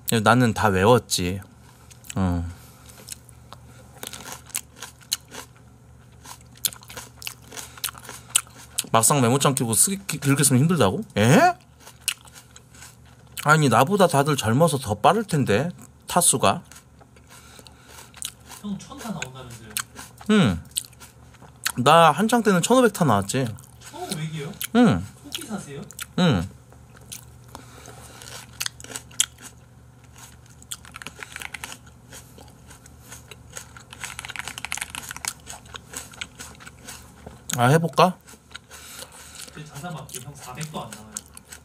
나는 다 외웠지. 막상 메모장 끼고 길게 쓰면 힘들다고? 에? 아니 나보다 다들 젊어서 더 빠를 텐데 타수가. 형 1000타 나온다면서요? 응. 나 한창 때는 1500타 나왔지. 1500이요? 응. 토끼 사세요? 응. 아 해볼까? 제 자사맞기 형 400도 안 나와요.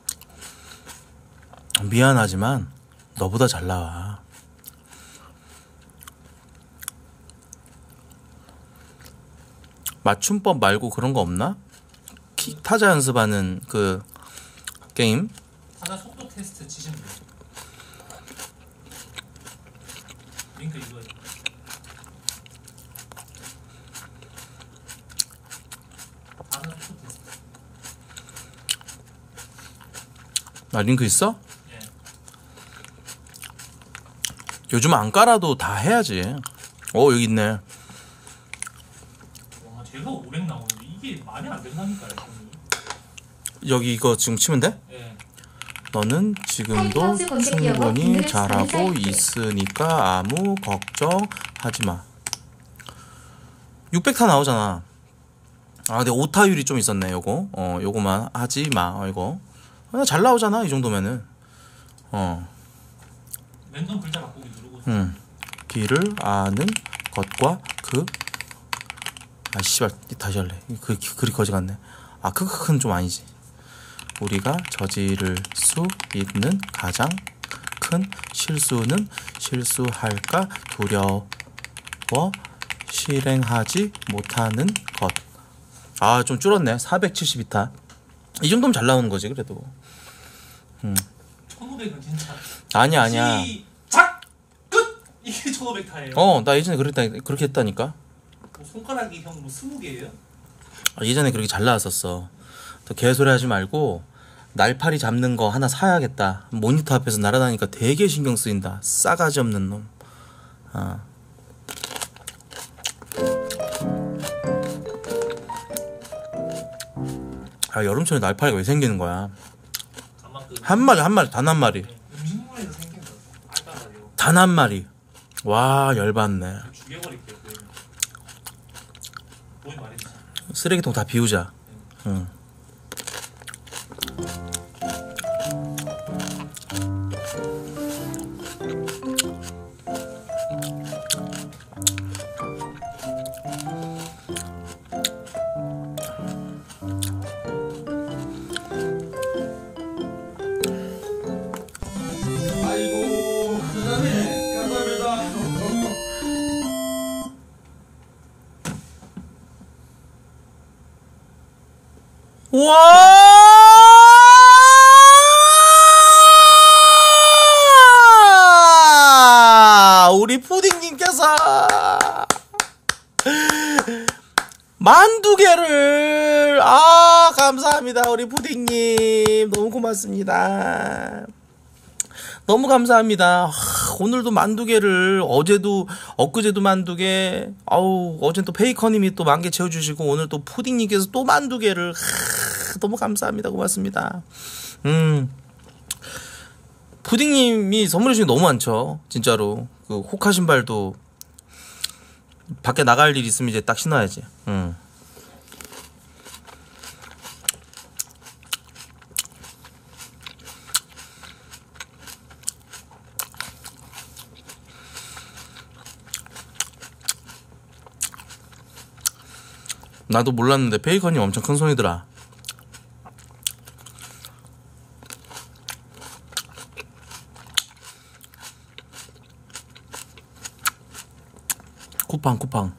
미안하지만 너보다 잘 나와. 맞춤법 말고 그런 거 없나? 타자 연습하는 그 게임? 타자 속도 테스트 치시면 돼요. 링크 이거. 타자 속도 테스트. 아 링크 있어? 예. 요즘 안 깔아도 다 해야지. 여기 있네. 와 제가 500 나오는데 이게 말이 안 된다니까요. 형이. 여기 이거 지금 치면 돼? 예. 너는 지금도 충분히 잘하고 있으니까 아무 걱정하지 마. 600타 나오잖아. 아 근데 오타율이 좀 있었네. 요거 요거만 하지 마. 이거 잘 나오잖아 이 정도면은. 랜덤 글자 바꾸기 누르고. 길을 아는 것과 씨발 다시 할래. 글이 거지 같네. 크크크는 좀 아니지. 우리가 저지를 수 있는 가장 큰 실수는 실수할까 두려워 실행하지 못하는 것. 좀 줄었네. 472타. 이 정도면 잘 나오는 거지 그래도. 1500은 진짜. 아니야. 시작! 끝! 이게 1500타예요. 나 예전에 그렇게 했다니까. 뭐 손가락이 형 뭐 20개예요? 예전에 그렇게 잘 나왔었어. 또 개소리 하지 말고 날파리 잡는 거 하나 사야겠다. 모니터 앞에서 날아다니까 되게 신경 쓰인다. 싸가지 없는 놈. 여름철에 날파리가 왜 생기는 거야? 한 마리 단 한 마리. 음식물에서 생긴 거. 알바라요. 단 한 마리. 와 열받네. 죽여버릴게요. 뭔 말인지. 쓰레기통 다 비우자. 응. 아이고 대단해. 감사합니다. 와! 우리 푸딩님께서 만두개를 감사합니다. 우리 푸딩님 너무 고맙습니다. 너무 감사합니다. 오늘도 만두개를 어제도 엊그제도 만두개 어젠 또 페이커님이 또 10,000개 채워주시고 오늘 또 푸딩님께서 또 만두개를 너무 감사합니다. 고맙습니다. 푸딩님이 선물해 주신 게 너무 많죠. 진짜로 그 호카 신발도 밖에 나갈 일 있으면 이제 딱 신어야지. 나도 몰랐는데 페이커님 엄청 큰 손이더라. 쿠팡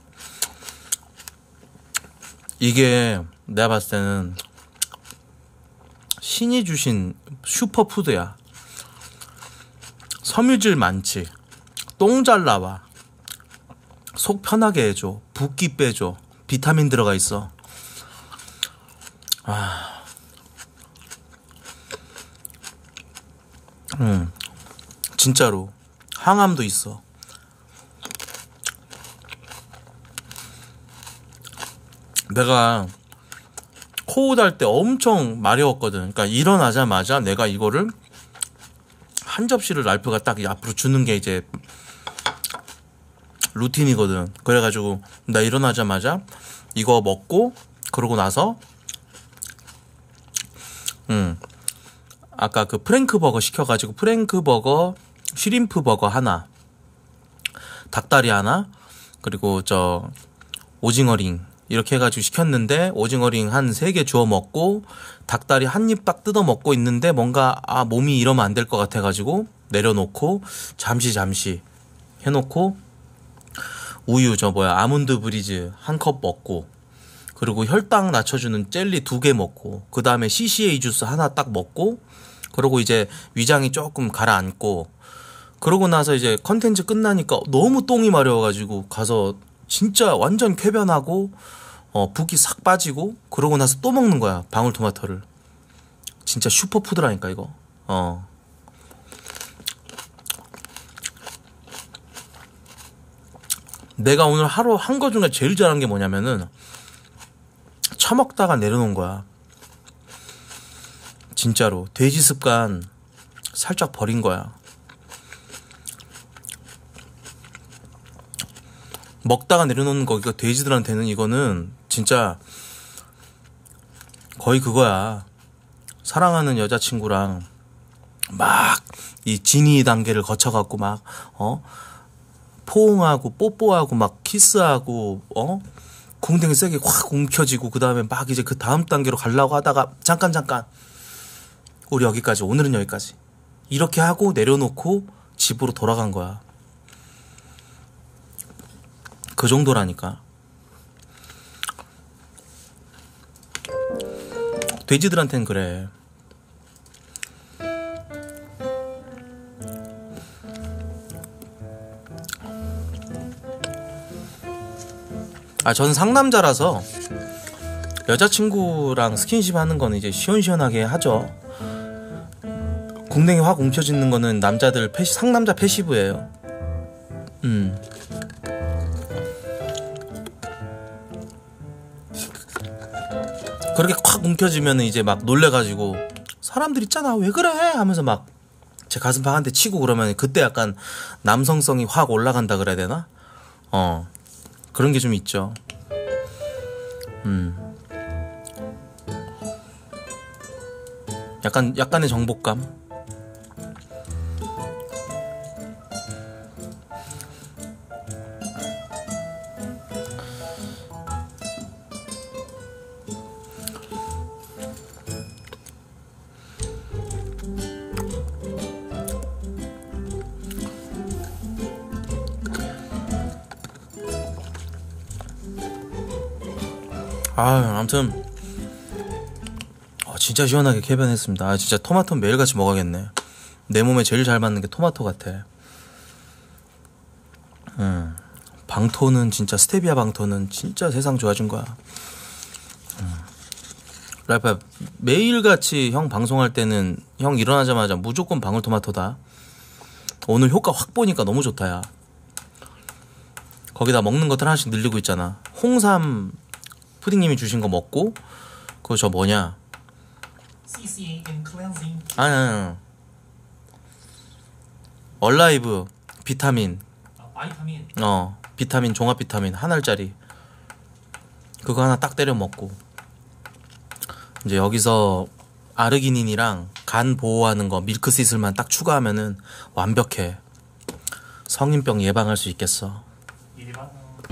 이게 내가 봤을 때는 신이 주신 슈퍼푸드야. 섬유질 많지, 똥 잘 나와, 속 편하게 해줘, 붓기 빼줘, 비타민 들어가 있어. 진짜로. 항암도 있어. 내가 코웃 할 때 엄청 마려웠거든. 그러니까 일어나자마자 내가 이거를 한 접시를 랄프가 딱 앞으로 주는 게 이제 루틴이거든. 그래가지고 나 일어나자마자 이거 먹고 그러고 나서 아까 그 프랭크 버거 시켜가지고 프랭크 버거, 쉬림프 버거 하나, 닭다리 하나, 그리고 저 오징어링 이렇게 해가지고 시켰는데 오징어링 한 3개 주워 먹고 닭다리 한 입 딱 뜯어 먹고 있는데 뭔가 몸이 이러면 안 될 것 같아가지고 내려놓고 잠시 해놓고 우유 아몬드 브리즈 한 컵 먹고 그리고 혈당 낮춰주는 젤리 2개 먹고 그 다음에 CCA 주스 하나 딱 먹고 그러고 이제 위장이 조금 가라앉고 그러고 나서 이제 컨텐츠 끝나니까 너무 똥이 마려워가지고 가서 진짜 완전 쾌변하고 붓기 싹 빠지고 그러고 나서 또 먹는 거야 방울토마토를. 진짜 슈퍼푸드라니까 이거. 내가 오늘 하루 한 거 중에 제일 잘한 게 뭐냐면은 처먹다가 내려놓은 거야. 진짜로 돼지 습관 살짝 버린 거야. 먹다가 내려놓는 거기가 돼지들한테는 이거는 진짜 거의 그거야. 사랑하는 여자친구랑 막 이 진이 단계를 거쳐갖고 막 포옹하고 뽀뽀하고 막 키스하고 궁뎅이 세게 확 움켜쥐고 그 다음에 막 이제 그 다음 단계로 가려고 하다가 잠깐 우리 여기까지, 오늘은 여기까지 이렇게 하고 내려놓고 집으로 돌아간 거야. 그 정도라니까. 돼지들한테는 그래. 저는 상남자라서 여자친구랑 스킨십 하는 거는 이제 시원시원하게 하죠. 궁뎅이 확 움켜쥐는 거는 남자들 상남자 패시브예요. 그렇게 콱 움켜쥐면 이제 막 놀래가지고 사람들 있잖아 왜 그래 하면서 막 제 가슴팍 한 대 치고 그러면 그때 약간 남성성이 확 올라간다 그래야 되나? 그런 게 좀 있죠. 약간의 정복감. 아무튼 진짜 시원하게 쾌변했습니다. 진짜 토마토는 매일같이 먹어야겠네. 내 몸에 제일 잘 맞는 게 토마토 같아. 방토는 진짜 스테비아 방토는 진짜 세상 좋아진 거야. 라이프야, 매일같이 형 방송할 때는 형 일어나자마자 무조건 방울토마토다. 오늘 효과 확 보니까 너무 좋다 야. 거기다 먹는 것들 하나씩 늘리고 있잖아. 홍삼 푸딩님이 주신 거 먹고 그거 저 뭐냐 CCAM 클렌징. 아니 얼라이브 비타민 바이타민. 비타민 종합 비타민 한 알짜리 그거 하나 딱 때려 먹고 이제 여기서 아르기닌이랑 간 보호하는 거 밀크시슬만 딱 추가하면은 완벽해. 성인병 예방할 수 있겠어. 일반.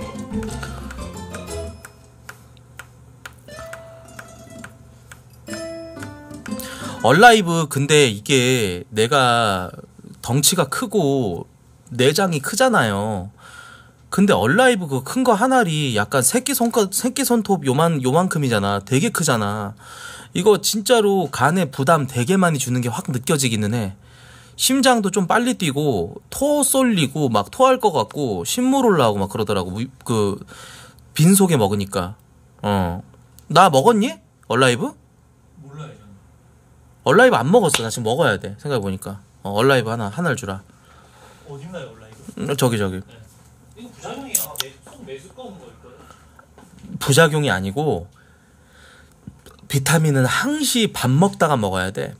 얼라이브 근데 이게 내가 덩치가 크고 내장이 크잖아요. 근데 얼라이브 그 큰 거 한 알이 약간 새끼 손톱 요만큼이잖아. 되게 크잖아. 이거 진짜로 간에 부담 되게 많이 주는 게 확 느껴지기는 해. 심장도 좀 빨리 뛰고 토 쏠리고 막 토할 것 같고 신물 올라오고 막 그러더라고. 그 빈속에 먹으니까. 나 먹었니? 얼라이브? 몰라요 저는. 얼라이브 안 먹었어. 나 지금 먹어야 돼. 생각해보니까 얼라이브 하나를 주라. 어디 있나요 원래 이거? 저기 네. 이거 부작용이 속 매수 꺼온 거일까요? 부작용이 아니고 비타민은 항시 밥 먹다가 먹어야 돼.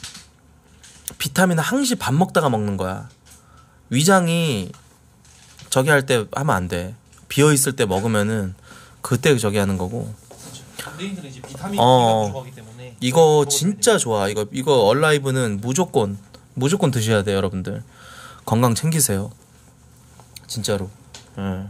비타민은 항시 밥 먹다가 먹는 거야. 위장이 저기 할 때 하면 안 돼. 비어 있을 때 먹으면은 그때 저기 하는 거고. 연예인들은 이제 비타민이 부족하기 때문에 이거 진짜 좋아. 이거 얼라이브는 무조건 드셔야 돼요, 여러분들. 건강 챙기세요. 진짜로. 예.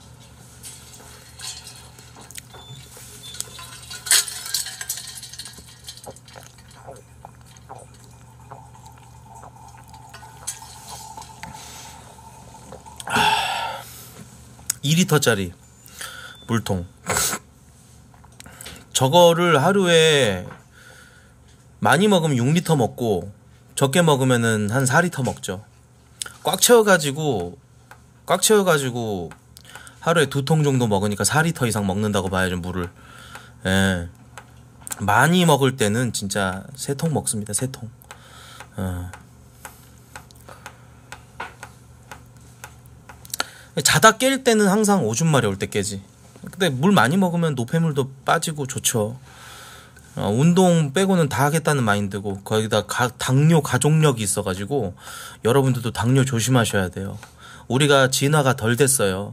아, 2리터짜리 물통. 저거를 하루에 많이 먹으면 6리터 먹고 적게 먹으면은 한 4리터 먹죠. 꽉 채워가지고 하루에 2통 정도 먹으니까 4리터 이상 먹는다고 봐야죠, 물을. 예. 많이 먹을 때는 진짜 3통 먹습니다. 3통. 자다 깰 때는 항상 오줌마려 올 때 깨지. 근데 물 많이 먹으면 노폐물도 빠지고 좋죠. 운동 빼고는 다 하겠다는 마인드고, 거기다 당뇨 가족력이 있어가지고 여러분들도 당뇨 조심하셔야 돼요. 우리가 진화가 덜 됐어요.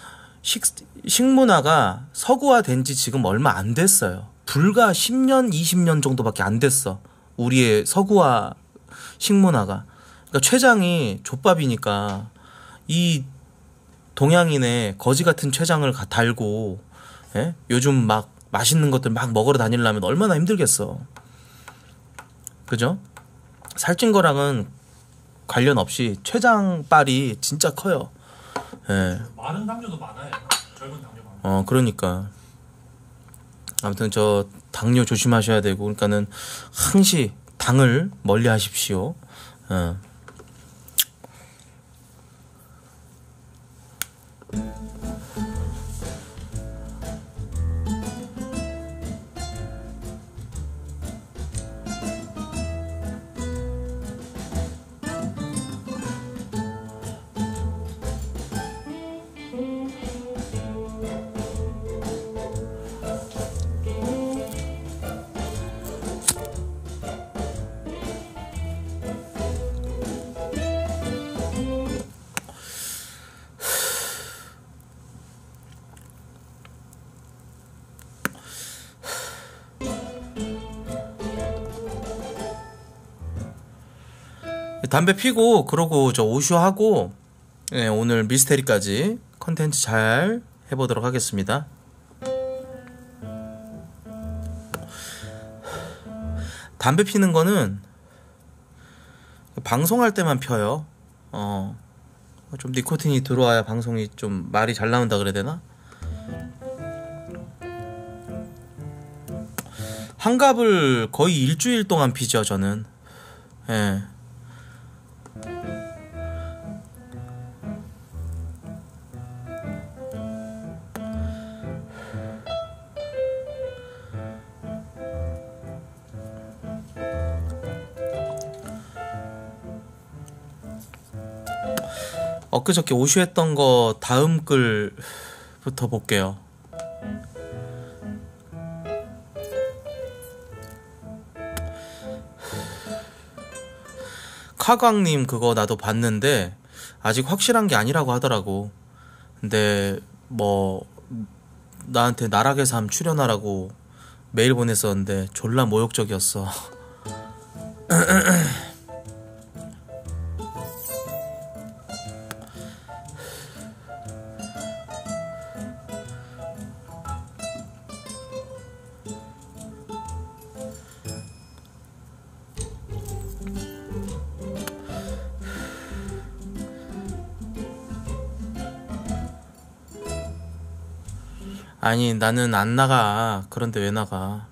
식문화가 서구화된 지 지금 얼마 안 됐어요. 불과 10년 20년 정도밖에 안 됐어, 우리의 서구화 식문화가. 그러니까 췌장이 족밥이니까 이 동양인의 거지 같은 췌장을 달고, 예? 요즘 막 맛있는 것들 막 먹으러 다니려면 얼마나 힘들겠어. 그죠? 살찐 거랑은 관련 없이 췌장빨이 진짜 커요. 예. 마른 당뇨도 많아요. 젊은 당뇨 많아요. 그러니까. 아무튼 저 당뇨 조심하셔야 되고, 그러니까는 항시 당을 멀리 하십시오. 담배 피고 그러고 저 오쇼하고, 네, 오늘 미스테리까지 컨텐츠 잘 해보도록 하겠습니다. 담배 피는 거는 방송할 때만 펴요. 좀 니코틴이 들어와야 방송이 좀 말이 잘 나온다 그래야 되나? 한갑을 거의 일주일 동안 피죠, 저는. 예. 엊그저께 오슈했던 거 다음 글부터 볼게요. 카광님 그거 나도 봤는데 아직 확실한 게 아니라고 하더라고. 근데 뭐 나한테 나락의 삶 출연하라고 메일 보냈었는데 졸라 모욕적이었어. 아니 나는 안 나가. 그런데 왜 나가?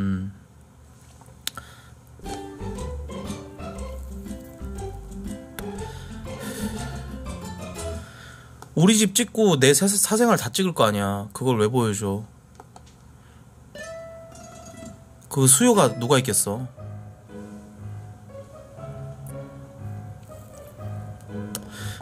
우리 집 찍고 내 사생활 다 찍을 거 아니야. 그걸 왜 보여줘? 그 수요가 누가 있겠어?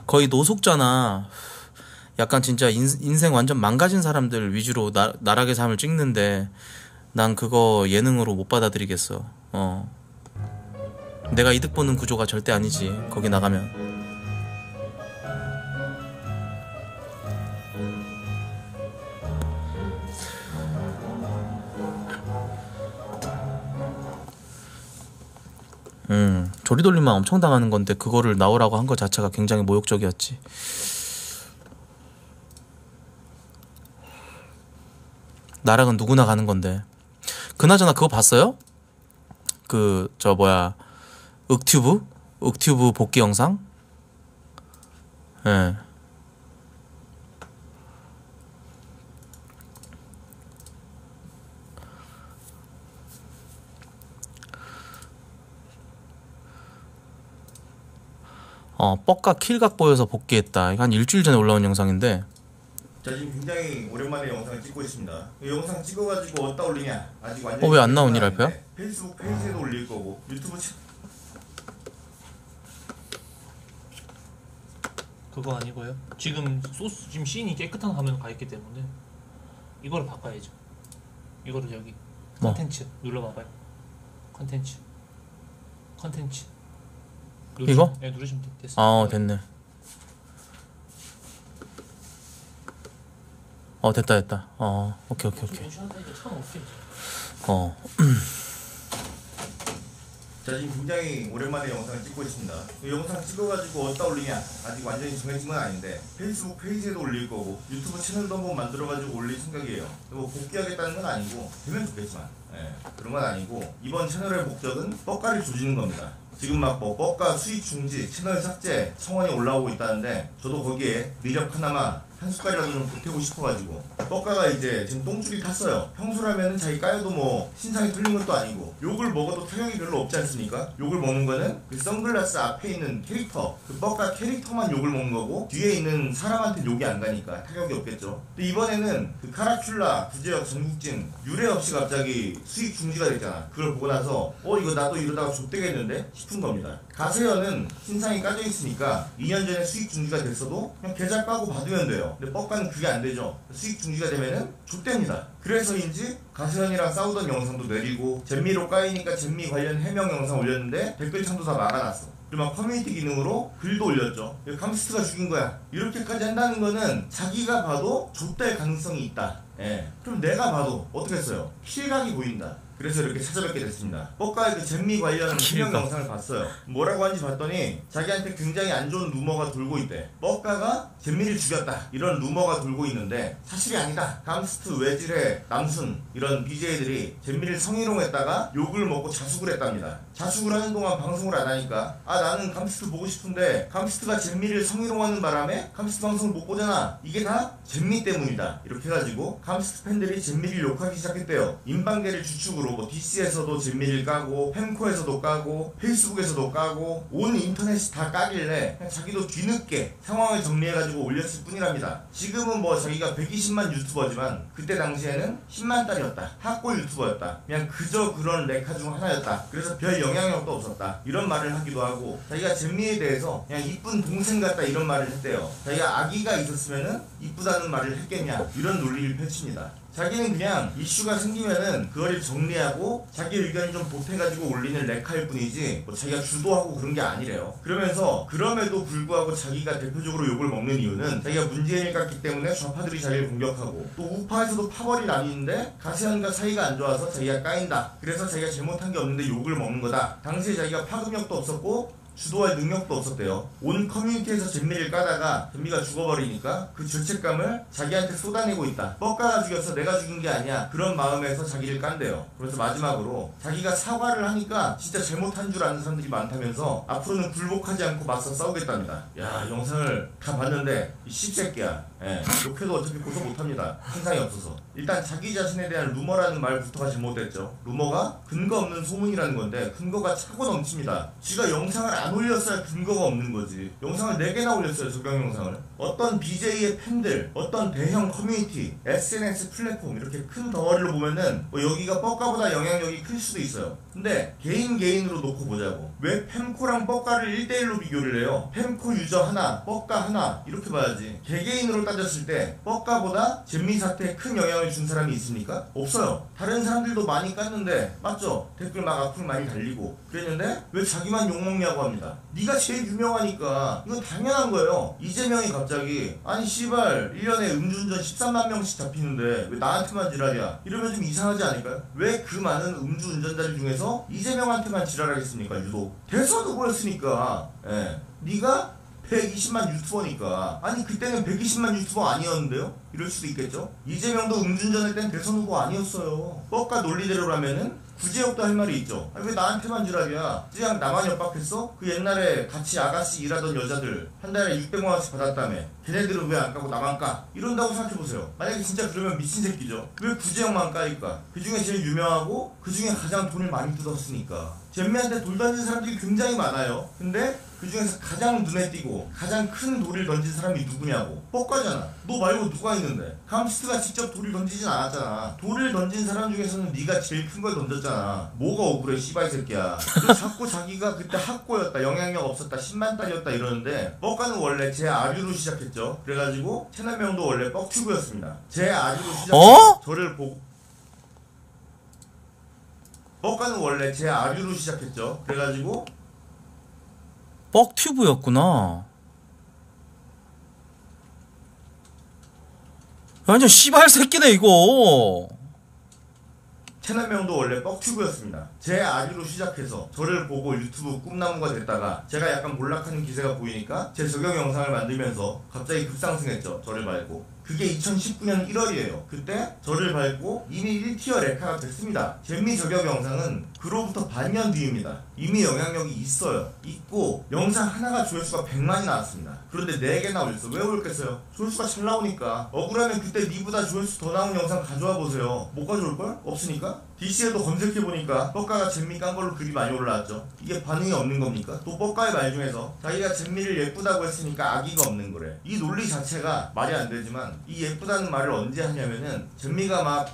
거의 노숙자나 약간 진짜 인생 완전 망가진 사람들 위주로 나락의 삶을 찍는데 난 그거 예능으로 못 받아들이겠어. 내가 이득 보는 구조가 절대 아니지 거기 나가면. 조리돌림만 엄청 당하는 건데 그거를 나오라고 한 거 자체가 굉장히 모욕적이었지. 나락은 누구나 가는 건데. 그나저나 그거 봤어요? 윽튜브 복귀 영상? 예. 뻑가 킬각 보여서 복귀했다. 이거 한 일주일 전에 올라온 영상인데. 자, 지금 굉장히 오랜만에 영상을 찍고 있습니다. 이 영상 찍어가지고 어디다 올리냐? 아직 완전히 왜 안 나오니 랄프야? 페이스북 페이지에도 올릴 거고 유튜브 그거 아니고요. 지금 지금 씬이 깨끗한 화면 가 있기 때문에 이거를 바꿔야죠. 이거를 여기 뭐? 컨텐츠 눌러봐봐요. 컨텐츠 이거? 네, 누르시면 됐어요. 됐네. 됐다. 오케이. 자, 지금 굉장히 오랜만에 영상을 찍고 있습니다. 이 영상 찍어가지고 어디다 올리냐? 아직 완전히 정해진 건 아닌데 페이스북 페이지에도 올릴 거고 유튜브 채널도 한번 만들어가지고 올릴 생각이에요. 뭐 복귀하겠다는 건 아니고 되면 좋겠지만 그런 건 아니고 이번 채널의 목적은 뻑가를 조지는 겁니다. 지금 막 뻑가 수익 중지, 채널 삭제 청원이 올라오고 있다는데 저도 거기에 미력 하나만 한 숟갈이라도 좀 보태고 싶어가지고 뻑가가 이제 지금 똥줄이 탔어요. 평소라면은 자기 까여도 뭐 신상이 털린 것도 아니고 욕을 먹어도 타격이 별로 없지 않습니까? 욕을 먹는 거는 그 선글라스 앞에 있는 캐릭터, 그 뻑가 캐릭터만 욕을 먹는 거고 뒤에 있는 사람한테 욕이 안 가니까 타격이 없겠죠. 근데 이번에는 그 카라큘라, 구제역, 전국진 유례 없이 갑자기 수익 중지가 됐잖아. 그걸 보고 나서 이거 나도 이러다가 좆되겠는데 싶은 겁니다. 가세현은 신상이 까져 있으니까 2년 전에 수익 중지가 됐어도 그냥 계좌 까고 받으면 돼요. 근데 뻑가는 그게 안 되죠. 수익 중지가 되면은 좆됩니다. 그래서인지 가세현이랑 싸우던 영상도 내리고 잼미로 까이니까 잼미 관련 해명 영상 올렸는데 댓글창도 다 막아놨어. 그리고 막 커뮤니티 기능으로 글도 올렸죠. 감스트가 죽인 거야. 이렇게까지 한다는 거는 자기가 봐도 좆될 가능성이 있다. 그럼 내가 봐도 어떻게 했어요? 실각이 보인다. 그래서 이렇게 찾아뵙게 됐습니다. 뻑가의 그 잼미 관련 해명 영상을 봤어요. 뭐라고 하는지 봤더니 자기한테 굉장히 안 좋은 루머가 돌고 있대. 뻑가가 잼미를 죽였다 이런 루머가 돌고 있는데 사실이 아니다. 감스트, 외질의 남순 이런 BJ들이 잼미를 성희롱했다가 욕을 먹고 자숙을 했답니다. 자숙을 하는 동안 방송을 안 하니까 나는 감스트 보고 싶은데 감스트가 잼미를 성희롱하는 바람에 감스트 방송을 못 보잖아. 이게 다 잼미 때문이다. 이렇게 해가지고 감스트 팬들이 잼미를 욕하기 시작했대요. 인방계를 주축으로 뭐 DC에서도 잼미를 까고 펜코에서도 까고 페이스북에서도 까고 온 인터넷이 다 까길래 그냥 자기도 뒤늦게 상황을 정리해가지고 올렸을 뿐이랍니다. 지금은 뭐 자기가 120만 유튜버지만 그때 당시에는 10만 달이었다. 핫골 유튜버였다. 그냥 그저 그런 레카 중 하나였다. 그래서 별 영향력도 없었다. 이런 말을 하기도 하고 자기가 잼미에 대해서 그냥 이쁜 동생 같다 이런 말을 했대요. 자기가 아기가 있었으면은 이쁘다는 말을 했겠냐 이런 논리를 펼칩니다. 자기는 그냥 이슈가 생기면은 그거를 정리하고 자기 의견을 좀 보태가지고 올리는 레카일 뿐이지 뭐 자기가 주도하고 그런 게 아니래요. 그러면서 그럼에도 불구하고 자기가 대표적으로 욕을 먹는 이유는 자기가 문재인을 깠기 때문에 좌파들이 자기를 공격하고 또 우파에서도 파벌이 나뉘는데 가세현과 사이가 안 좋아서 자기가 까인다. 그래서 자기가 잘못한 게 없는데 욕을 먹는 거다. 당시에 자기가 파급력도 없었고 주도할 능력도 없었대요. 온 커뮤니티에서 잼미를 까다가 잼미가 죽어버리니까 그 죄책감을 자기한테 쏟아내고 있다. 뻑가가 죽였어 내가 죽인 게 아니야. 그런 마음에서 자기를 깐대요. 그래서 마지막으로 자기가 사과를 하니까 진짜 잘못한 줄 아는 사람들이 많다면서 앞으로는 굴복하지 않고 맞서 싸우겠답니다. 야, 영상을 다 봤는데 이 씹새끼야. 욕해도 어차피 고소 못합니다. 신상이 없어서. 일단 자기 자신에 대한 루머라는 말부터가 잘못됐죠. 루머가 근거 없는 소문이라는 건데 근거가 차고 넘칩니다. 쥐가 영상을 안 안 올렸어야 근거가 없는 거지. 영상을 4개나 올렸어요. 적용 영상을. 어떤 BJ의 팬들, 어떤 대형 커뮤니티, SNS 플랫폼 이렇게 큰 덩어리로 보면은 뭐 여기가 뻑가보다 영향력이 클 수도 있어요. 근데 개인으로 놓고 보자고. 왜 팸코랑 뻑가를 1대1로 비교를 해요? 팸코 유저 하나, 뻑가 하나 이렇게 봐야지. 개개인으로 따졌을 때 뻑가보다 잼미 사태에 큰 영향을 준 사람이 있습니까? 없어요. 다른 사람들도 많이 깠는데 맞죠? 댓글 막 악플 많이 달리고 그랬는데 왜 자기만 욕먹냐고 합니다. 네가 제일 유명하니까 이건 당연한 거예요. 이재명이 갑자기 아니 씨발 1년에 음주운전 13만 명씩 잡히는데 왜 나한테만 지랄이야 이러면 좀 이상하지 않을까요? 왜 그 많은 음주운전자들 중에서 이재명한테만 지랄하겠습니까? 유독 대선 후보였으니까. 예. 네가 120만 유튜버니까. 아니 그때는 120만 유튜버 아니었는데요? 이럴 수도 있겠죠? 이재명도 음주운전할 땐 대선 후보 아니었어요. 뻑가 논리대로라면은 구제역도 할 말이 있죠. 아니 왜 나한테만 지랄이야? 그냥 나만 협박했어? 그 옛날에 같이 아가씨 일하던 여자들 한 달에 600만원씩 받았다며. 걔네들은 왜 안 까고 나만 까? 이런다고 생각해보세요. 만약에 진짜 그러면 미친 새끼죠. 왜 구제역만 까일까? 그 중에 제일 유명하고 그 중에 가장 돈을 많이 뜯었으니까. 잼미한테 돌 던진 사람들이 굉장히 많아요. 근데 그 중에서 가장 눈에 띄고 가장 큰 돌을 던진 사람이 누구냐고. 뻑가잖아. 너 말고 누가 있는데. 감스트가 직접 돌을 던지진 않았잖아. 돌을 던진 사람 중에서는 네가 제일 큰 걸 던졌잖아. 뭐가 억울해 씨발 새끼야. 자꾸 자기가 그때 학고였다, 영향력 없었다, 10만 달이었다 이러는데 뻑가는 원래 제 아류로 시작했죠. 그래가지고 채널명도 원래 뻑튜브였습니다. 제 아류로 시작해서 저를 보고 뻑가는 원래 제 아류로 시작했죠. 그래가지고 뻑튜브였구나. 완전 씨발 새끼네 이거. 채널명도 원래 뻑튜브였습니다. 제 아류로 시작해서 저를 보고 유튜브 꿈나무가 됐다가 제가 약간 몰락하는 기세가 보이니까 제 적용 영상을 만들면서 갑자기 급상승했죠. 저를 밟고. 그게 2019년 1월이에요. 그때 저를 밟고 이미 1티어 레카가 됐습니다. 잼미 저격 영상은 그로부터 반년 뒤입니다. 이미 영향력이 있어요. 있고 영상 하나가 조회수가 100만이 나왔습니다. 그런데 4개나 올렸어. 왜 올렸겠어요? 조회수가 잘 나오니까. 억울하면 그때 니보다 조회수 더 나온 영상 가져와 보세요. 못 가져올걸? 없으니까? DC에도 검색해보니까 뻑가가 잼미 깐 걸로 글이 많이 올라왔죠. 이게 반응이 없는 겁니까? 또 뻑가의 말 중에서 자기가 잼미를 예쁘다고 했으니까 악의가 없는 거래. 이 논리 자체가 말이 안 되지만 이 예쁘다는 말을 언제 하냐면은 잼미가 막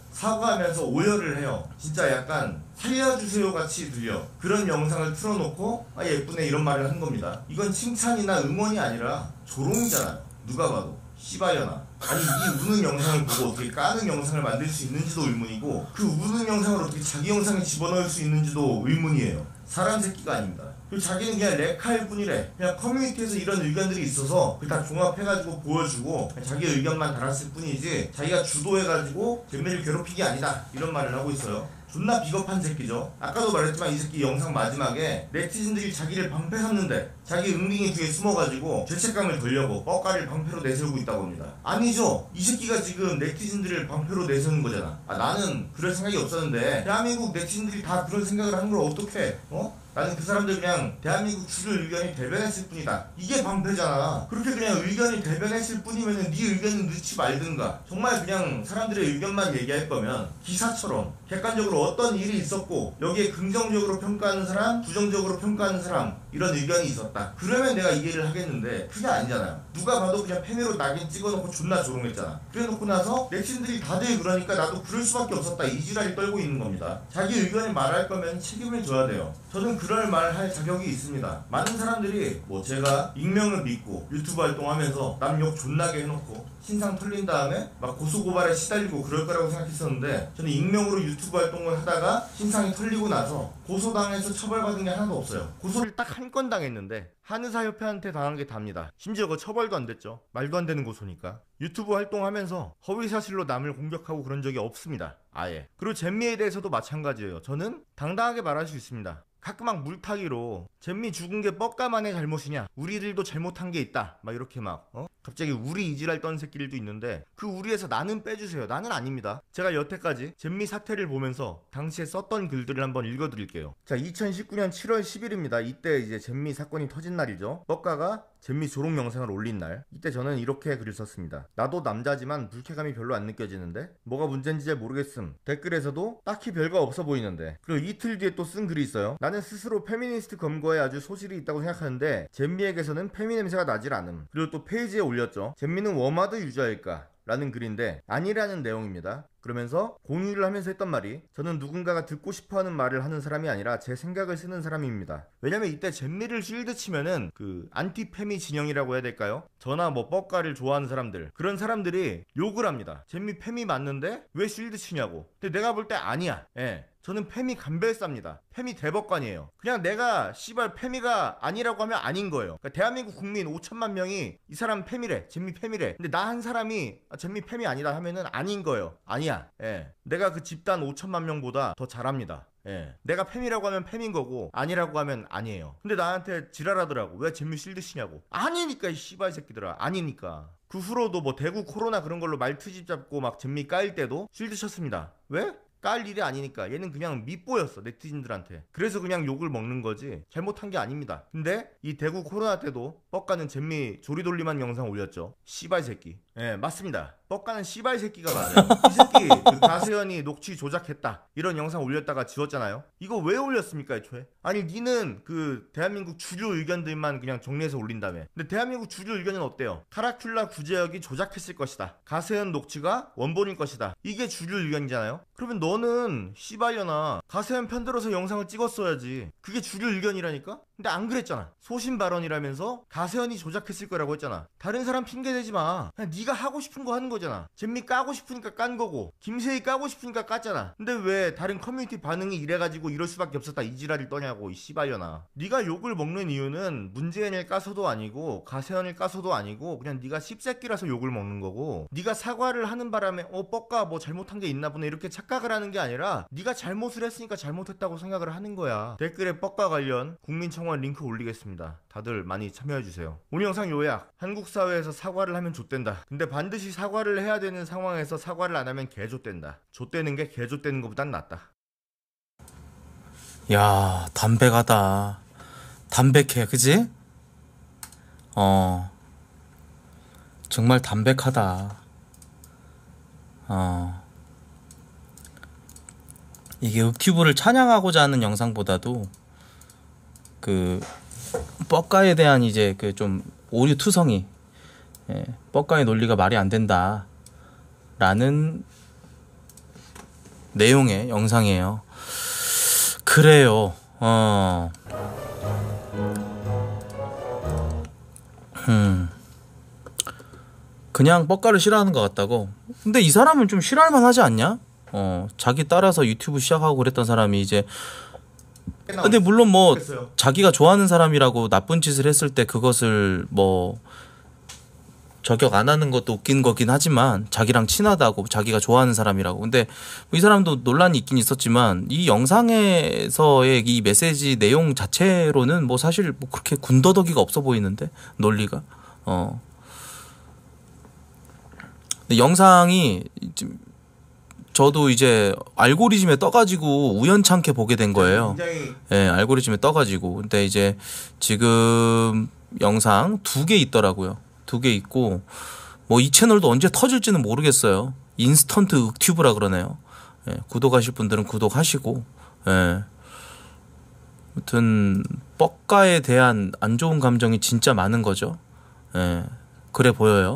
사과하면서 오열을 해요. 진짜 약간 살려주세요 같이 들려. 그런 영상을 틀어놓고 아 예쁘네 이런 말을 한 겁니다. 이건 칭찬이나 응원이 아니라 조롱이잖아요. 누가 봐도. 씨발려나. 아니 이 우는 영상을 보고 어떻게 까는 영상을 만들 수 있는지도 의문이고 그 우는 영상을 어떻게 자기 영상에 집어넣을 수 있는지도 의문이에요. 사람 새끼가 아닙니다. 그리고 자기는 그냥 레카일 뿐이래. 그냥 커뮤니티에서 이런 의견들이 있어서 그걸 다 종합해가지고 보여주고 자기 의견만 달았을 뿐이지 자기가 주도해가지고 잼미를 괴롭히기 아니다 이런 말을 하고 있어요. 존나 비겁한 새끼죠. 아까도 말했지만 이 새끼 영상 마지막에 네티즌들이 자기를 방패 삼는데 자기 응빙이 뒤에 숨어가지고 죄책감을 돌려고 뻑가를 방패로 내세우고 있다고 합니다. 아니죠. 이 새끼가 지금 네티즌들을 방패로 내세우는 거잖아. 아 나는 그럴 생각이 없었는데 대한민국 네티즌들이 다 그런 생각을 하는 걸 어떡해. 나는 그 사람들 그냥 대한민국 주류 의견이 대변했을 뿐이다. 이게 방패잖아. 그렇게 그냥 의견이 대변했을 뿐이면은 네 의견은 넣지 말든가. 정말 그냥 사람들의 의견만 얘기할 거면 기사처럼 객관적으로 어떤 일이 있었고 여기에 긍정적으로 평가하는 사람, 부정적으로 평가하는 사람 이런 의견이 있었다. 그러면 내가 이해를 하겠는데 그게 아니잖아요. 누가 봐도 그냥 펜으로 낙인 찍어놓고 존나 조롱했잖아. 그래놓고 나서 네티즌들이 다들 그러니까 나도 그럴 수밖에 없었다. 이 지랄이 떨고 있는 겁니다. 자기 의견을 말할 거면 책임을 져야 돼요. 저는 그럴 말 할 자격이 있습니다. 많은 사람들이 뭐 제가 익명을 믿고 유튜브 활동하면서 남 욕 존나게 해놓고 신상 털린 다음에 막 고소고발에 시달리고 그럴 거라고 생각했었는데 저는 익명으로 유튜브 활동을 하다가 신상이 털리고 나서 고소당해서 처벌받은 게 하나도 없어요. 고소를 딱 한 건 당했는데 한의사협회한테 당한 게 답니다. 심지어 그 처벌도 안 됐죠. 말도 안 되는 고소니까. 유튜브 활동하면서 허위사실로 남을 공격하고 그런 적이 없습니다. 아예. 그리고 잼미에 대해서도 마찬가지예요. 저는 당당하게 말할 수 있습니다. 가끔 막 물타기로 잼미 죽은 게 뻑가만의 잘못이냐 우리들도 잘못한 게 있다 막 이렇게 막 갑자기 우리 이지랄 떤 새끼들도 있는데 그 우리에서 나는 빼주세요. 나는 아닙니다. 제가 여태까지 잼미 사태를 보면서 당시에 썼던 글들을 한번 읽어드릴게요. 자, 2019년 7월 10일입니다. 이때 이제 잼미 사건이 터진 날이죠. 뻑가가 잼미 조롱 영상을 올린 날, 이때 저는 이렇게 글을 썼습니다. 나도 남자지만 불쾌감이 별로 안 느껴지는데 뭐가 문제인지 잘 모르겠음. 댓글에서도 딱히 별거 없어 보이는데. 그리고 이틀 뒤에 또 쓴 글이 있어요. 나는 스스로 페미니스트 검거에 아주 소질이 있다고 생각하는데 잼미에게서는 페미 냄새가 나질 않음. 그리고 또 페이지에 올렸죠. 잼미는 워마드 유저일까? 라는 글인데 아니라는 내용입니다. 그러면서 공유를 하면서 했던 말이, 저는 누군가가 듣고 싶어하는 말을 하는 사람이 아니라 제 생각을 쓰는 사람입니다. 왜냐면 이때 잼미를 쉴드 치면은 그 안티페미 진영이라고 해야 될까요? 저나 뭐 뻑가를 좋아하는 사람들, 그런 사람들이 욕을 합니다. 잼미 페미 맞는데 왜 쉴드 치냐고. 근데 내가 볼 때 아니야. 예. 저는 페미 간별사입니다. 페미 대법관이에요. 그냥 내가 씨발 페미가 아니라고 하면 아닌 거예요. 그러니까 대한민국 국민 5천만 명이 이 사람 페미래, 잼미 페미래. 근데 나 한 사람이 잼미 페미 아니다 하면은 아닌 거예요. 아니야. 예. 내가 그 집단 5천만 명보다 더 잘합니다. 예. 내가 페미라고 하면 페미인 거고 아니라고 하면 아니에요. 근데 나한테 지랄하더라고. 왜 잼미 실드 치냐고. 아니니까 이 씨발 새끼들아. 아니니까. 그 후로도 뭐 대구 코로나 그런 걸로 말투집 잡고 막 잼미 까일 때도 실드 쳤습니다. 왜? 깔 일이 아니니까. 얘는 그냥 밉보였어, 네티즌들한테. 그래서 그냥 욕을 먹는 거지 잘못한 게 아닙니다. 근데 이 대구 코로나 때도 뻑가는 잼미 조리돌림한 영상 올렸죠. 씨발 새끼. 예, 맞습니다. 뻑가는 씨발 새끼가 맞아요. 이 새끼 그 가세현이 녹취 조작했다 이런 영상 올렸다가 지웠잖아요. 이거 왜 올렸습니까 애초에? 아니 니는 그 대한민국 주류 의견들만 그냥 정리해서 올린다며. 근데 대한민국 주류 의견은 어때요? 카라큘라 구제혁이 조작했을 것이다, 가세현 녹취가 원본일 것이다, 이게 주류 의견이잖아요. 그러면 너는 씨발려나 가세현 편들어서 영상을 찍었어야지. 그게 주류 의견이라니까? 근데 안 그랬잖아. 소신 발언이라면서 가세현이 조작했을 거라고 했잖아. 다른 사람 핑계 대지 마. 그냥 네가 하고 싶은 거 하는 거잖아. 잼미 까고 싶으니까 깐 거고 김세희 까고 싶으니까 깠잖아. 근데 왜 다른 커뮤니티 반응이 이래가지고 이럴 수밖에 없었다 이 지랄을 떠냐고 이 씨발려나. 네가 욕을 먹는 이유는 문재인을 까서도 아니고 가세현을 까서도 아니고 그냥 네가 씹새끼라서 욕을 먹는 거고, 네가 사과를 하는 바람에 뻑가 뭐 잘못한 게 있나 보네 이렇게 착각을 하는 게 아니라 네가 잘못을 했으니까 잘못했다고 생각을 하는 거야. 댓글에 뻑가 관련 국민청원 링크 올리겠습니다. 다들 많이 참여해주세요. 오늘 영상 요약. 한국 사회에서 사과를 하면 좆된다. 근데 반드시 사과를 해야 되는 상황에서 사과를 안 하면 개좆된다. 좆되는 게 개좆되는 것보단 낫다. 야, 담백하다. 담백해, 그지? 정말 담백하다. 이게 읍튜브를 찬양하고자 하는 영상보다도 그 뻑가에 대한 이제 그 좀 오류투성이, 뻑가의 논리가 말이 안 된다 라는 내용의 영상이에요. 그래요. 그냥 뻑가를 싫어하는 것 같다고. 근데 이 사람은 좀 싫어할만 하지 않냐? 자기 따라서 유튜브 시작하고 그랬던 사람이 이제, 근데 물론 뭐 자기가 좋아하는 사람이라고 나쁜 짓을 했을 때 그것을 뭐 저격 안 하는 것도 웃긴 거긴 하지만, 자기랑 친하다고, 자기가 좋아하는 사람이라고. 근데 이 사람도 논란이 있긴 있었지만 이 영상에서의 이 메시지 내용 자체로는 뭐 사실 뭐 그렇게 군더더기가 없어 보이는데, 논리가. 근데 영상이 저도 이제 알고리즘에 떠가지고 우연찮게 보게 된 거예요. 예, 알고리즘에 떠가지고. 근데 이제 지금 영상 2개 있더라고요. 2개 있고, 뭐 이 채널도 언제 터질지는 모르겠어요. 인스턴트 윽튜브라 그러네요. 예, 구독하실 분들은 구독하시고, 예. 아무튼 뻑가에 대한 안 좋은 감정이 진짜 많은 거죠. 예, 그래 보여요.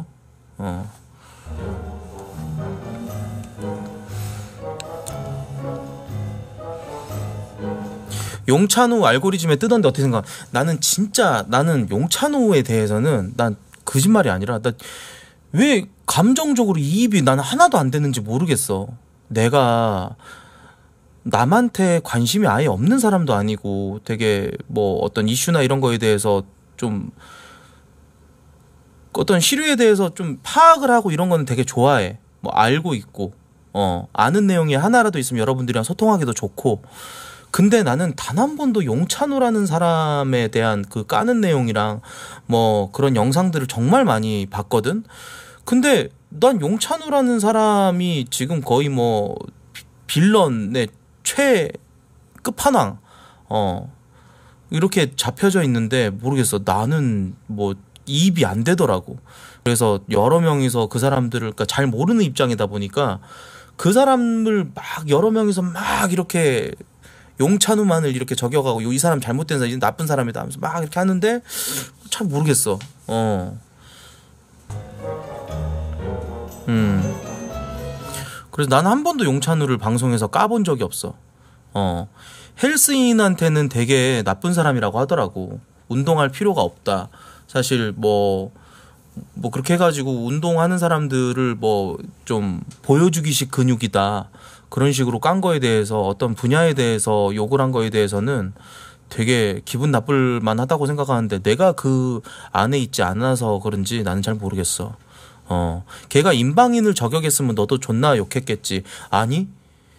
용찬호 알고리즘에 뜨던데 어떻게 생각? 나는 용찬호에 대해서는 난 거짓말이 아니라 나 왜 감정적으로 이입이 나는 하나도 안 되는지 모르겠어. 내가 남한테 관심이 아예 없는 사람도 아니고 되게 뭐 어떤 이슈나 이런 거에 대해서 좀 어떤 시류에 대해서 좀 파악을 하고 이런 거는 되게 좋아해. 뭐 알고 있고 아는 내용이 하나라도 있으면 여러분들이랑 소통하기도 좋고 근데 나는 단 한 번도 용찬우라는 사람에 대한 그 까는 내용이랑 뭐 그런 영상들을 정말 많이 봤거든. 근데 난 용찬우라는 사람이 지금 거의 뭐 빌런의 최 끝판왕 이렇게 잡혀져 있는데 모르겠어. 나는 뭐 이입이 안 되더라고. 그래서 여러 명이서 그 사람들을 그러니까 잘 모르는 입장이다 보니까 그 사람을 막 여러 명이서 막 이렇게 용찬우만을 이렇게 저격하고 이 사람 잘못된 사람, 나쁜 사람이다 하면서 막 이렇게 하는데 잘 모르겠어. 그래서 난 한 번도 용찬우를 방송에서 까본 적이 없어. 헬스인한테는 되게 나쁜 사람이라고 하더라고. 운동할 필요가 없다. 사실 뭐 그렇게 해가지고 운동하는 사람들을 뭐 좀 보여주기식 근육이다. 그런 식으로 깐 거에 대해서 어떤 분야에 대해서 욕을 한 거에 대해서는 되게 기분 나쁠 만하다고 생각하는데 내가 그 안에 있지 않아서 그런지 나는 잘 모르겠어. 걔가 임방인을 저격했으면 너도 존나 욕했겠지. 아니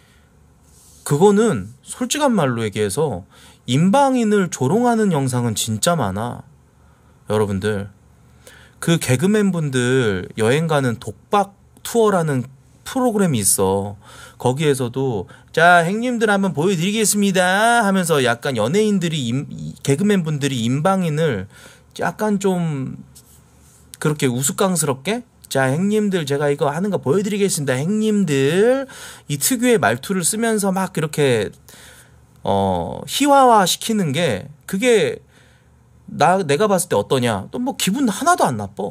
그거는 솔직한 말로 얘기해서 임방인을 조롱하는 영상은 진짜 많아. 여러분들 그 개그맨 분들 여행 가는 독박 투어라는 프로그램이 있어. 거기에서도 자 형님들 한번 보여드리겠습니다 하면서 약간 연예인들이 개그맨 분들이 임방인을 약간 좀 그렇게 우스꽝스럽게 자 형님들 제가 이거 하는 거 보여드리겠습니다 형님들 이 특유의 말투를 쓰면서 막 그렇게 희화화 시키는 게 그게 내가 봤을 때 어떠냐? 또 뭐 기분 하나도 안 나빠.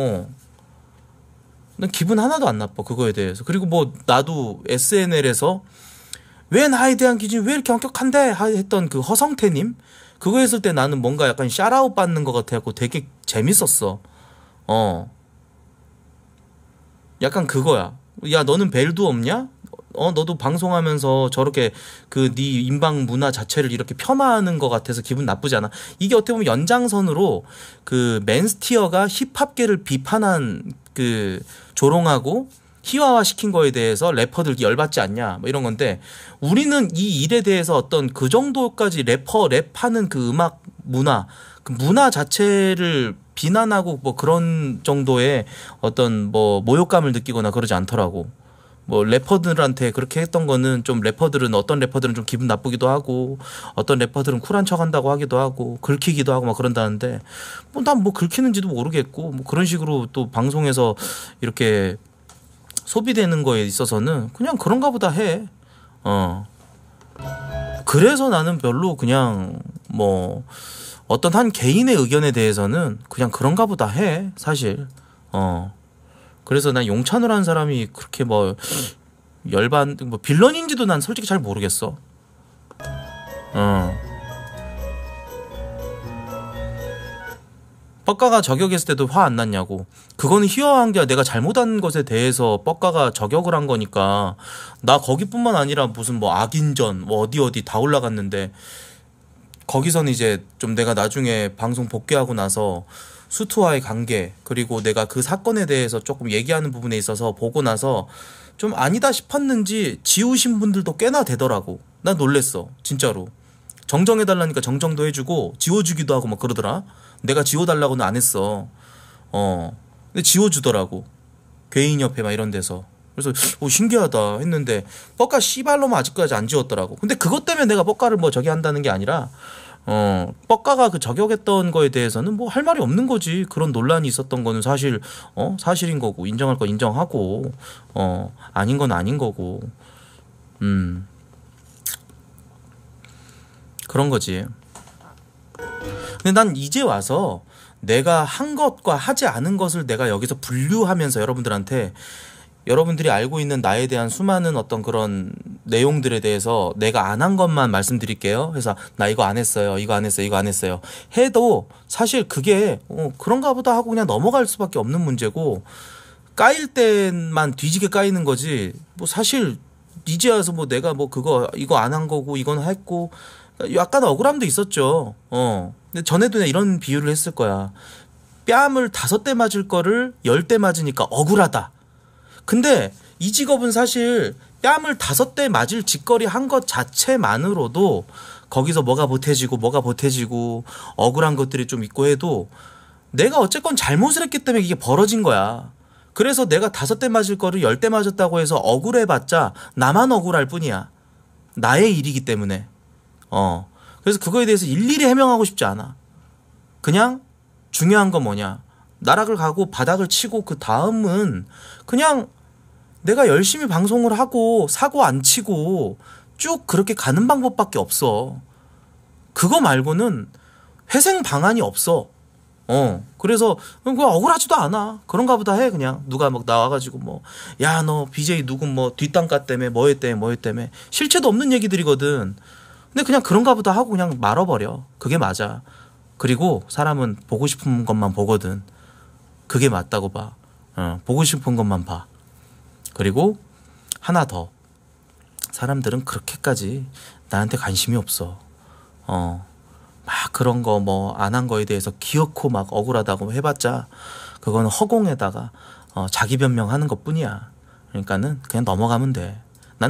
난 기분 하나도 안 나빠 그거에 대해서. 그리고 뭐 나도 SNL에서 왜 나에 대한 기준이 왜 이렇게 엄격한데 했던 그 허성태님 그거 했을 때 나는 뭔가 약간 샤라웃 받는 것 같아갖고 되게 재밌었어. 약간 그거야. 야 너는 벨도 없냐? 너도 방송하면서 저렇게 그 네 인방 문화 자체를 이렇게 폄하하는 것 같아서 기분 나쁘지 않아? 이게 어떻게 보면 연장선으로 그 맨스티어가 힙합계를 비판한 그 조롱하고 희화화 시킨 거에 대해서 래퍼들 열받지 않냐 뭐 이런 건데 우리는 이 일에 대해서 어떤 그 정도까지 랩하는 그 음악 문화 그 문화 자체를 비난하고 뭐 그런 정도의 어떤 뭐 모욕감을 느끼거나 그러지 않더라고. 뭐 래퍼들한테 그렇게 했던 거는 좀 어떤 래퍼들은 좀 기분 나쁘기도 하고 어떤 래퍼들은 쿨한 척 한다고 하기도 하고 긁히기도 하고 막 그런다는데 뭐 난 뭐 긁히는지도 모르겠고 뭐 그런 식으로 또 방송에서 이렇게 소비되는 거에 있어서는 그냥 그런가 보다 해. 그래서 나는 별로 그냥 뭐 어떤 한 개인의 의견에 대해서는 그냥 그런가 보다 해 사실. 그래서 난 용찬우라는 사람이 그렇게 뭐 뭐 빌런인지도 난 솔직히 잘 모르겠어. 뻑가가 저격했을 때도 화 안 났냐고. 그거는 희화한 게 내가 잘못한 것에 대해서 뻑가가 저격을 한 거니까 나 거기뿐만 아니라 무슨 뭐 악인전 뭐 어디 다 올라갔는데 거기서는 이제 좀 내가 나중에 방송 복귀하고 나서 수투와의 관계 그리고 내가 그 사건에 대해서 조금 얘기하는 부분에 있어서 보고 나서 좀 아니다 싶었는지 지우신 분들도 꽤나 되더라고. 나 놀랬어 진짜로. 정정해달라니까 정정도 해주고 지워주기도 하고 막 그러더라. 내가 지워달라고는 안 했어. 근데 지워주더라고. 괴인협회 막 이런 데서. 그래서 신기하다 했는데 뻑가 씨발로만 아직까지 안 지웠더라고. 근데 그것 때문에 내가 뻑가를 뭐 저기 한다는 게 아니라 뻑가가 그 저격했던 거에 대해서는 뭐 할 말이 없는 거지. 그런 논란이 있었던 거는 사실 사실인 거고 인정할 건 인정하고 아닌 건 아닌 거고 그런 거지. 근데 난 이제 와서 내가 한 것과 하지 않은 것을 내가 여기서 분류하면서 여러분들이 알고 있는 나에 대한 수많은 어떤 그런 내용들에 대해서 내가 안 한 것만 말씀드릴게요. 그래서 나 이거 안 했어요. 이거 안 했어요. 이거 안 했어요. 해도 사실 그게 그런가 보다 하고 그냥 넘어갈 수밖에 없는 문제고 까일 때만 뒤지게 까이는 거지. 뭐 사실 이제 와서 뭐 내가 뭐 이거 안 한 거고 이건 했고 약간 억울함도 있었죠. 근데 전에도 내가 이런 비유를 했을 거야. 뺨을 5대 맞을 거를 10대 맞으니까 억울하다. 근데 이 직업은 사실 뺨을 5대 맞을 짓거리 한 것 자체만으로도 거기서 뭐가 보태지고 억울한 것들이 좀 있고 해도 내가 어쨌건 잘못을 했기 때문에 이게 벌어진 거야. 그래서 내가 5대 맞을 거를 10대 맞았다고 해서 억울해봤자 나만 억울할 뿐이야. 나의 일이기 때문에. 그래서 그거에 대해서 일일이 해명하고 싶지 않아. 그냥 중요한 건 뭐냐. 나락을 가고 바닥을 치고 그 다음은 그냥 내가 열심히 방송을 하고 사고 안 치고 쭉 그렇게 가는 방법밖에 없어. 그거 말고는 회생 방안이 없어. 그래서 그거 억울하지도 않아. 그런가 보다 해. 그냥 누가 막 나와가지고 뭐 야 너 BJ 누구 뭐 뒷담가 때문에 뭐 했대 실체도 없는 얘기들이거든. 근데 그냥 그런가 보다 하고 그냥 말아버려. 그게 맞아. 그리고 사람은 보고 싶은 것만 보거든. 그게 맞다고 봐. 보고 싶은 것만 봐. 그리고 하나 더. 사람들은 그렇게까지 나한테 관심이 없어. 막 그런 거 뭐 안 한 거에 대해서 기어코 막 억울하다고 해봤자 그거는 허공에다가 자기 변명하는 것 뿐이야. 그러니까는 그냥 넘어가면 돼.